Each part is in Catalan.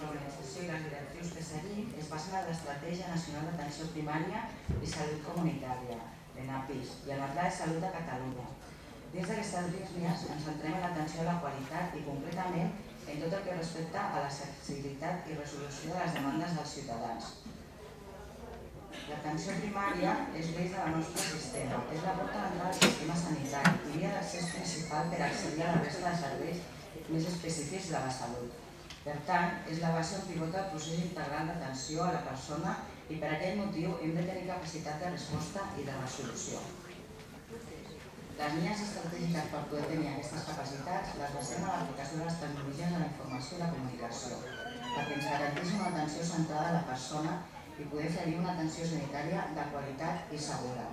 l'organització i les directrius que seguim es basen en l'Estratègia Nacional d'Atenció Primària i Salut Comunitària, l'ENAPIS, i en el Pla de Salut de Catalunya. Dins d'aquestes línies ens centrem en l'atenció a la qualitat i concretament en tot el que respecta a l'accessibilitat i resolució de les demandes dels ciutadans. L'atenció primària és l'eix del nostre sistema, és la porta d'entrada al sistema sanitari i via d'accés principal per accedir a la resta de serveis més específics de la salut. Per tant, és la base on pivota el procés integral d'atenció a la persona i per aquest motiu hem de tenir capacitat de resposta i de resolució. Les línies estratègiques per poder tenir aquestes capacitats les basem en l'aplicació de les tecnologies de la informació i la comunicació, perquè ens garanteix una atenció centrada a la persona i poder oferir una atenció sanitària de qualitat i segura.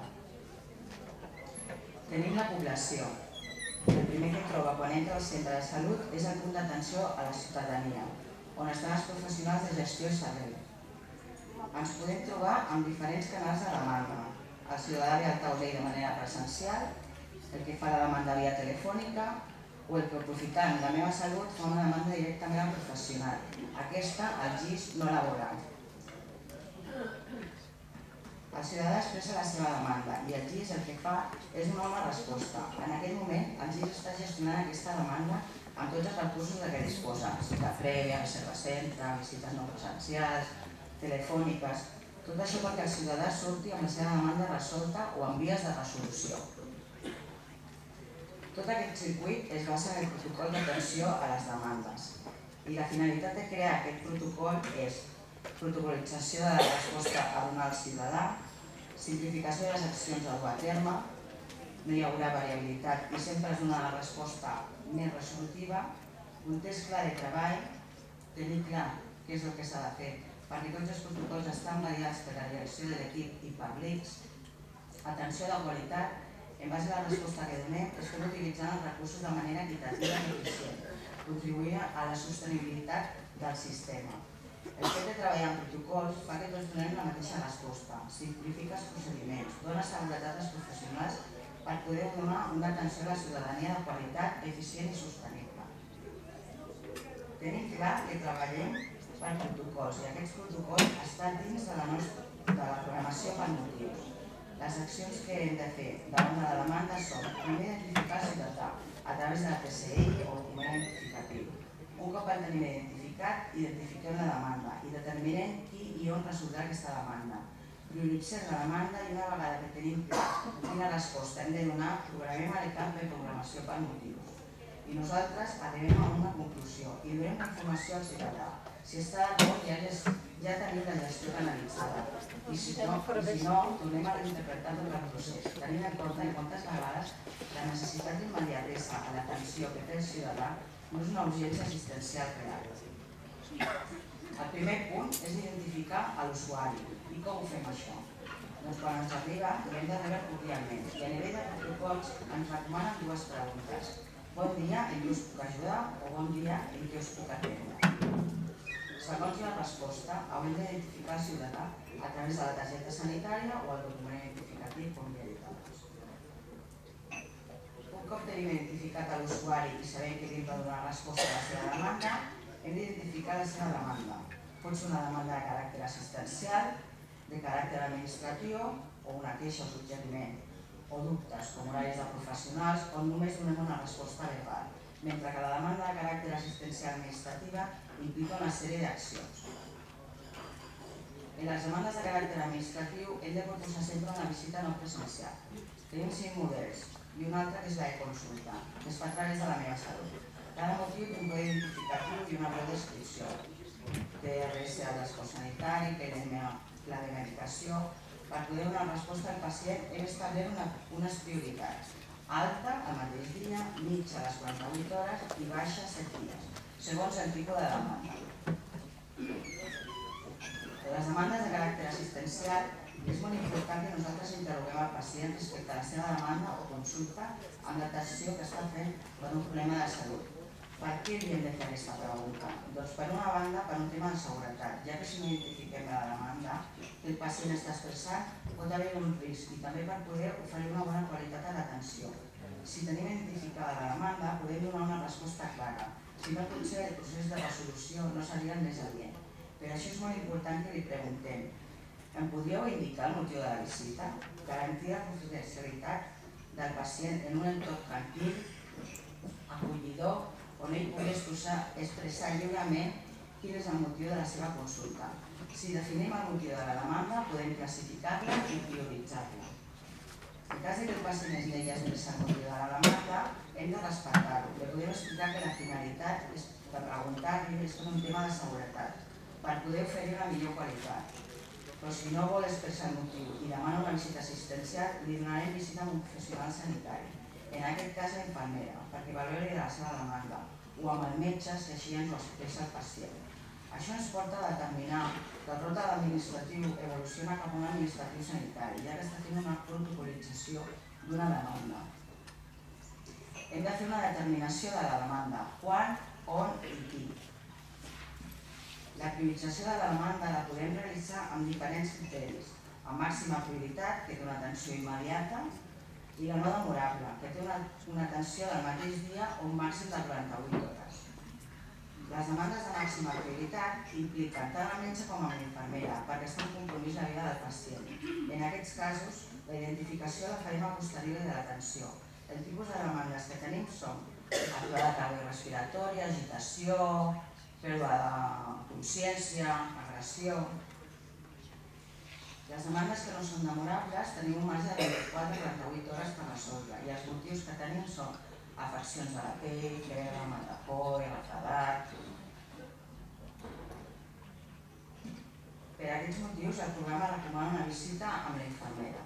Tenim la població. El primer que troba quan entra al centre de salut és el punt d'atenció a la ciutadania, on estan els professionals de gestió i servei. Ens podem trobar amb diferents canals de demanda. El ciutadà ve al taulell de manera presencial, el que fa la demanda via telefònica o el que, aprofitant la meva salut, fa una demanda directament al professional. Aquesta, el GIS, no laboral. El ciutadà expressa la seva demanda i el GIS el que fa és donar una resposta. En aquell moment, el GIS està gestionant aquesta demanda amb tots els recursos de què disposa. Cita prèvia, reserva centre, visites no presencials, telefòniques... Tot això perquè el ciutadà surti amb la seva demanda resolta o amb vies de resolució. Tot aquest circuit es basa en el protocol d'atenció a les demandes i la finalitat de crear aquest protocol és protocolització de la resposta a donar al ciutadà, simplificació de les accions a dur a terme, no hi haurà variabilitat i sempre es dona la resposta més resolutiva, un test clar de treball, tenir clar què és el que s'ha de fer, perquè tots els protocols estan mediats per la direcció de l'equip i per l'ICS, atenció a la qualitat, en base a la resposta que donem, es pot utilitzar els recursos de manera equitativa i eficient, contribuir a la sostenibilitat del sistema. El fet de treballar en protocols fa que tots donem la mateixa resposta, simplifica els procediments, dona seguretat als professionals per poder donar una atenció a la ciutadania de qualitat, eficient i sostenible. Tenim clar que treballem per protocols i aquests protocols estan dins de la programació per motius. Les accions que hem de fer davant de la demanda són primer identificar el ciutadà a través de la TCI o document identificatiu. Un cop el tenim identificat, identifiquem la demanda i determinem qui i on resoldrà aquesta demanda. Prioritzem la demanda i una vegada que tenim clar quina resposta hem de donar, programem el camp de programació per motius. I nosaltres arribem a una conclusió i donem la informació al ciutadà. Si està d'acord, ja tenim la gestió canalitzada. I si no, tornem a reinterpretar tot el procés, tenint en compte quantes vegades la necessitat d'immediatesa a l'atenció que té el ciutadà no és una urgència assistencial real. El primer punt és identificar l'usuari. I com ho fem això? Doncs quan ens arriba, l'hem de rebre cordialment i a nivell de protocols ens recomanen dues preguntes. Bon dia, en què us puc ajudar? O bon dia, en què us puc atendre? Segons la resposta, haurem d'identificar el ciutadà a través de la targeta sanitària o el document identificatiu, com ja he dit abans. Un cop tenim identificat l'usuari i sabem que hem de donar resposta a la seva demanda, hem d'identificar la seva demanda. Pot ser una demanda de caràcter assistencial, de caràcter administratiu o una queixa o suggeriment, o dubtes com horaris de professionals on només donem una resposta verbal, mentre que la demanda de caràcter assistencial administrativa implica una sèrie d'accions. En les demandes de caràcter administratiu hem de proposar sempre una visita no presencial. Tenim 5 models i un altre que és la e-consulta, que es fa a través de la meva salut. Cada motiu té un codi identificatiu i una breu descripció. TRS al transport sanitari, pla de medicació. Per poder donar resposta al pacient hem establert unes prioritats. Alta, el mateix dia, mitja, les 48 hores i baixa, 7 dies, segons el tipus de demanda. Les demandes de caràcter assistencial és molt important que nosaltres interroguem al pacient respecte a la seva demanda o consulta amb l'atenció que està fent per un problema de salut. Per què li hem de fer aquesta pregunta? Doncs per una banda, per un tema de seguretat, ja que si no identifiquem la demanda que el pacient està expressant, pot haver un risc i també per poder oferir una bona qualitat a l'atenció. Si tenim identificada la demanda, podem donar una resposta clara. Si no, potser el procés de resolució no seria el més adient. Per això és molt important que li preguntem: em podríeu indicar el motiu de la visita? Garantir la confidencialitat del pacient en un entorn tranquil, acollidor, on ell pugui expressar lliurement quin és el motiu de la seva consulta. Si definim el motiu de la demanda, podem classificar-la i prioritzar-la. En cas que el pacient es negui a expressar el motiu de la demanda, hem de respectar-ho. Li podem explicar que la finalitat de preguntar-li és un tema de seguretat, per poder oferir una millor qualitat. Però si no vol expressar el motiu i demana una visita assistencial, li donarem visita a un professional sanitari, en aquest cas la infermera, perquè valori la seva demanda, o amb el metge si així ens ho expressa el pacient. Això ens porta a determinar que el rota administratiu evoluciona cap a un administratiu sanitari, ja que està fent una protocolització d'una demanda. Hem de fer una determinació de la demanda, quan, on i qui. La priorització de la demanda la podem realitzar amb diferents criteris: amb màxima prioritat, que té una atenció immediata, i la no demorable, que té una atenció del mateix dia o un màxim de 48 hores. Les demandes de màxima prioritat impliquen tant el metge com a l'infermera, perquè està en compromís la vida del pacient. En aquests casos, la identificació la farem a posteriori de l'atenció. El tipus de demandes que tenim són aturada cardiorrespiratòria, agitació, pèrdua de consciència, agressió. Les demandes que no són demorables tenim un marge de 24 a 48 hores per resoldre, i els motius que tenim són afeccions de la pell, febre, mal de por, refredat. Per aquests motius, el programa recomana una visita amb la infermera.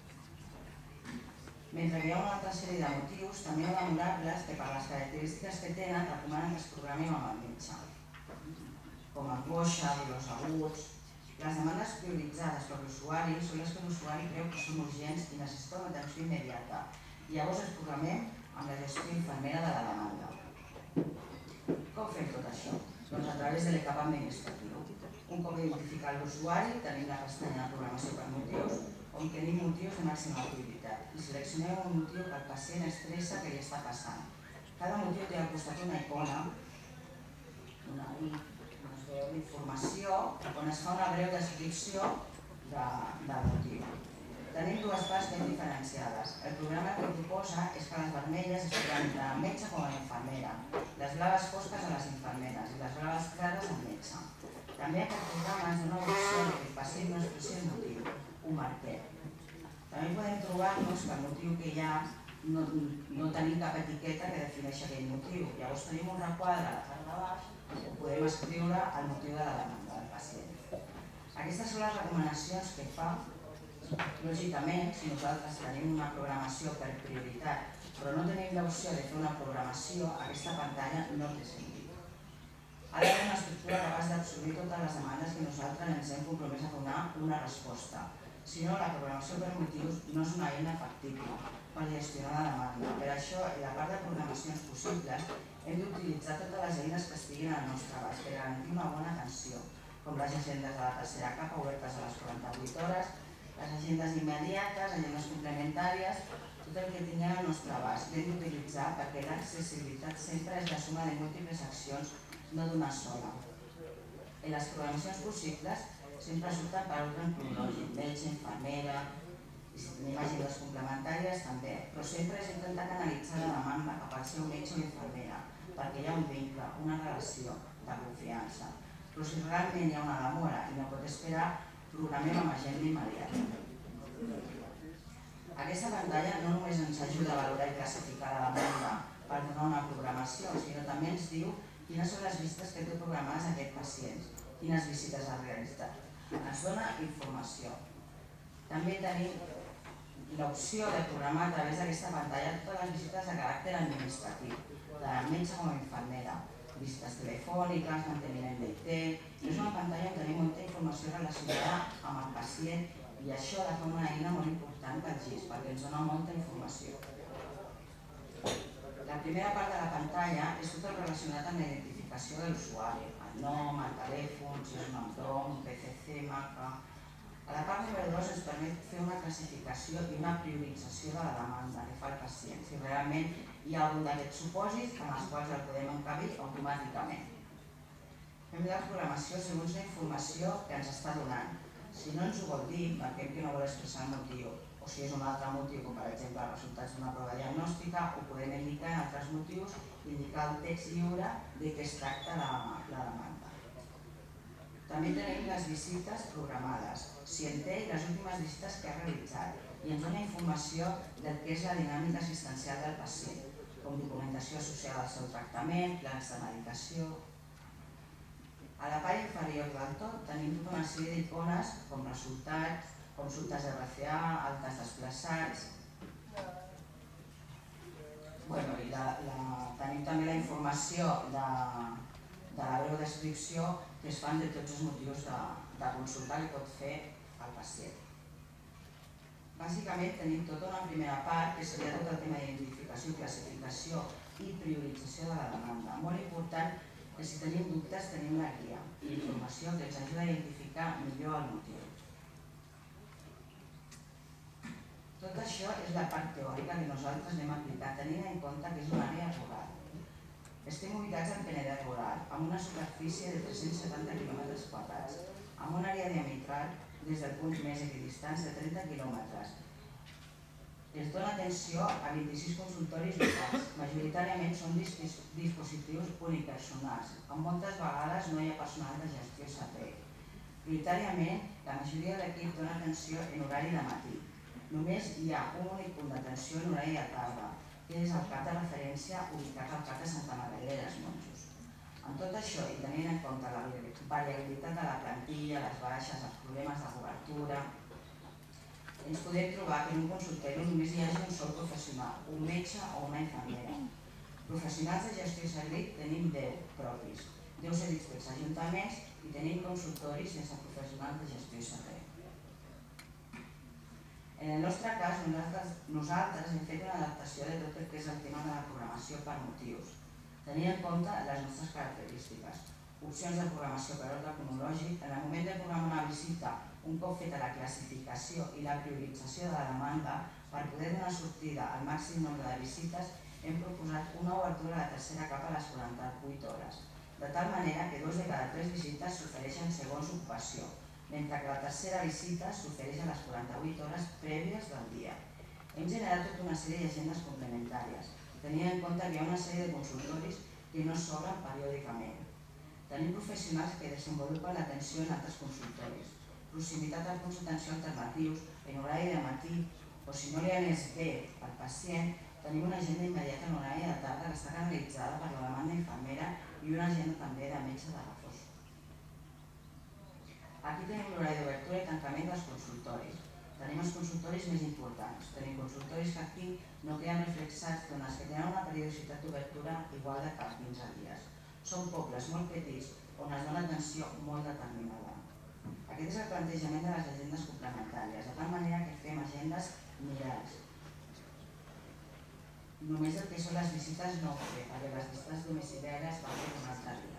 Mentre que hi ha una altra sèrie de motius, també no demorables, que per les característiques que tenen recomanen que es programin amb el metge, com angoixa, dolors aguts. Les demandes prioritzades per l'usuari són les que l'usuari creu que són urgents i necessita una atenció immediata. Llavors es programem amb la gestió infermera de la demanda. Com fem tot això? Doncs a través de l'ECAP administratiu. Un cop identificat l'usuari, tenim la pestanya de programació per motius, on tenim motius de màxima prioritat, i seleccionem un motiu que el pacient expressa que li està passant. Cada motiu té al costat una icona, d'informació, on es fa una breu descripció del motiu. Tenim dues parts ben diferenciades. El programa que proposa és que les vermelles es programin tant al metge com a l'infermera, les blaves fosques a les infermeres i les blaves clares al metge. També aquest programa ens dona l'opció que el pacient no expressi el motiu, ho marquem. També podem trobar-nos que el motiu que hi ha no tenim cap etiqueta que defineixi aquell motiu. Llavors tenim un requadre a la part de baix on podem escriure el motiu de la demanda del pacient. Aquestes són les recomanacions que fa. Lògicament, si nosaltres tenim una programació per prioritat, però no tenim l'opció de fer una programació, aquesta pantalla no té sentit. Ha d'haver una estructura capaç d'absorbir totes les demandes que nosaltres ens hem compromès a donar una resposta. Si no, la programació per motius no és una eina factible per gestionar la demanda. Per això, en la part de programacions possibles, hem d'utilitzar totes les eines que estiguin al nostre abast per garantir una bona atenció, com les agendes de la tercera capa obertes a les 48 hores, les agendes immediates, agendes complementàries, tot el que tinguem al nostre abast. L'hem d'utilitzar perquè l'accessibilitat sempre és la suma de múltiples accions, no d'una sola. En les programacions possibles sempre surten per ordre cronològic, metge, infermera, i si tenim agendes complementàries també, però sempre és intentar canalitzar la demanda cap al seu metge o infermera, perquè hi ha un vincle, una relació de confiança. Però si realment hi ha una demora i no pot esperar, programem amb agenda immediata. Aquesta pantalla no només ens ajuda a valorar i classificar la demanda per donar una programació, sinó també ens diu quines són les visites que té programades aquest pacient, quines visites ha realitzat. Ens dona informació. També tenim l'opció de programar a través d'aquesta pantalla totes les visites de caràcter administratiu, tant el metge com a infermera, visites telefòniques, manteniment d'IT. És una pantalla on tenim molta informació relacionada amb el pacient i això la fa una eina molt important pel GIS, perquè ens dona molta informació. La primera part de la pantalla és tot el relacionat amb la identificació de l'usuari, el nom, el telèfon, si és un nom, PCC, marca, A la part número 2 ens permet fer una classificació i una priorització de la demanda que fa el pacient, si realment hi ha algun d'aquests supòsits en els quals el podem encabir automàticament. Fem la programació segons la informació que ens està donant. Si no ens ho vol dir, marquem que no vol expressar el motiu, o si és un altre motiu, com per exemple els resultats d'una prova diagnòstica, ho podem indicar en altres motius, indicar el text lliure de què es tracta la demanda. També tenim les visites programades, si en té i les últimes visites que ha realitzat, i ens dona informació del que és la dinàmica assistencial del pacient, com documentació associada al seu tractament, plans de medicació. A la part inferior del tot tenim tota una sèrie d'icones com resultats, consultes RCA, altes desplaçats. Tenim també la informació de la breu descripció que es fan de tots els motius de consulta que pot fer el pacient. Bàsicament tenim tota una primera part que seria tot el tema d'identificació, classificació i priorització de la demanda. Molt important que si tenim dubtes tenim la guia i informació que ens ajuda a identificar millor el motiu. Tot això és la part teòrica que nosaltres anem a aplicar tenint en compte que és una àrea rural. Estem ubicats al Penedès rural, amb una superfície de 370 km², amb una àrea diametral des del punt més equidistants de 30 km. Es dona atenció a 26 consultoris locals, majoritàriament són dispositius unipersonals, on moltes vegades no hi ha personal de gestió SAPE. Prioritàriament, la majoria de l'equip dona atenció en horari de matí. Només hi ha un únic punt d'atenció en horari de tarda, que és el cap de referència ubicat al cap de Santa Margarida dels Monjos. Amb tot això i tenint en compte la variabilitat de la plantilla, les baixes, els problemes de cobertura, ens podem trobar que en un consultori només hi hagi un sol professional, un metge o una infermera. Professionals de gestió i servei tenim 10 propis, 10 cedits pels ajuntaments i tenim consultoris sense professionals de gestió i servei. En el nostre cas, nosaltres hem fet una adaptació de tot el que és el tema de la programació per motius, tenint en compte les nostres característiques. Opcions de programació per ordre cronològic. En el moment de programar una visita, un cop feta la classificació i la priorització de la demanda, per poder donar sortida al màxim nombre de visites, hem proposat una obertura a la tercera capa a les 48 hores, de tal manera que 2 de cada 3 visites s'ofereixen segons ocupació, mentre que la tercera visita s'ofereix a les 48 hores prèvies del dia. Hem generat tota una sèrie d'agendes complementàries, tenint en compte que hi ha una sèrie de consultoris que no s'obren periòdicament. Tenim professionals que desenvolupen l'atenció en altres consultoris, proximitat als punts d'atenció alternatius en horari de matí, o si no li anés bé al pacient, tenim una agenda immediata en horari de tarda que està canalitzada per la demanda infermera i una agenda també de metge de reforç. Aquí tenim l'horari d'obertura i tancament dels consultoris. Tenim els consultoris més importants. Tenim consultoris que aquí no queden reflexats en els que tenen una periodicitat d'obertura igual de cada 15 dies. Són pobles molt petits on es dona atenció molt determinada. Aquest és el plantejament de les agendes complementàries, de tal manera que fem agendes mirats. Només el que són les visites no ho fem, perquè les visites domiciliàries van fer un altre dia.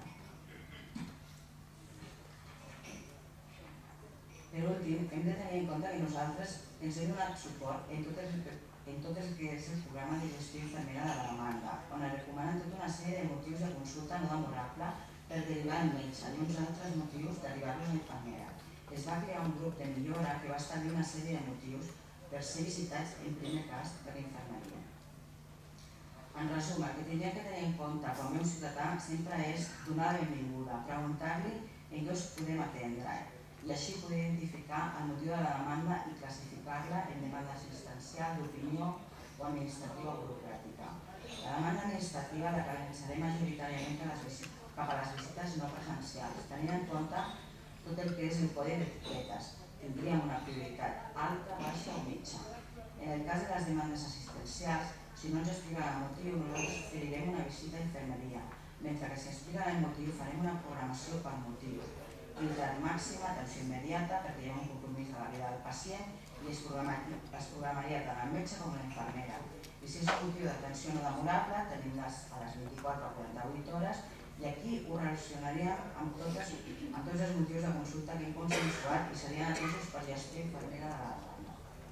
Per últim, hem de tenir en compte que nosaltres ens hem donat suport en tot el que és el programa de gestió infermera de la demanda, on es recomanen tota una sèrie de motius de consulta no demorable per derivar al metge i uns altres motius derivar-los a infermera. Es va crear un grup de millora que va establir una sèrie de motius per ser visitats en primer cas per l'infermeria. En resum, el que hauríem de tenir en compte quan ve un ciutadà sempre és donar la benvinguda, preguntar-li en què us podem atendre i així poder identificar el motiu de la demanda i classificar-la en demanda assistencial, d'opinió o administrativa o burocràtica. La demanda administrativa la canalitzarem majoritàriament cap a les visites no presencials, tenint en compte tot el que és el codi d'etiquetes. Tindríem una prioritat alta, baixa o mitja. En el cas de les demandes assistencials, si no ens explica el motiu, nosaltres oferirem una visita a infermeria, mentre que si explica el motiu farem una programació per motiu. Prioritat màxima, atenció immediata, perquè hi ha un compromís de la vida del pacient i es programaria tant el metge com l'infermera. I si és un motiu d'atenció no demorable, tenim a les 24 o 48 hores I aquí ho relacionaríem amb tots els motius de consulta que hem consensuat i serien atesos per gestió infermera de la demanda.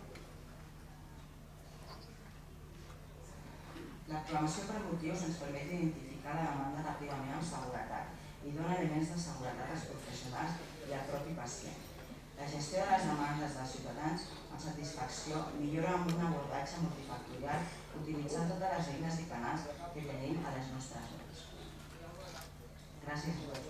La reclamació per motius ens permet identificar la demanda ràpidament amb seguretat i dona elements de seguretat als professionals i al propi pacient. La gestió de les demandes dels ciutadans amb satisfacció millora amb un abordatge multifactorial utilitzant totes les eines i canals que tenim a les nostres mans. Gràcies.